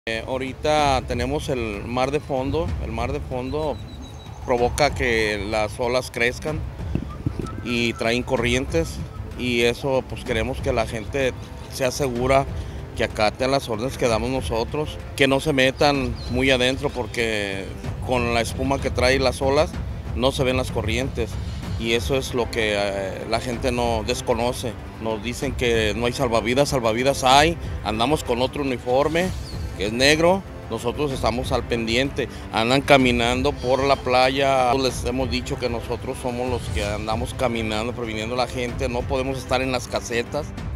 Ahorita tenemos el mar de fondo. El mar de fondo provoca que las olas crezcan y traen corrientes, y eso pues queremos que la gente sea segura, que acaten las órdenes que damos nosotros, que no se metan muy adentro porque con la espuma que trae las olas no se ven las corrientes, y eso es lo que la gente no desconoce. Nos dicen que no hay salvavidas, salvavidas hay, andamos con otro uniforme que es negro. Nosotros estamos al pendiente, andan caminando por la playa. Les hemos dicho que nosotros somos los que andamos caminando, previniendo a la gente, no podemos estar en las casetas.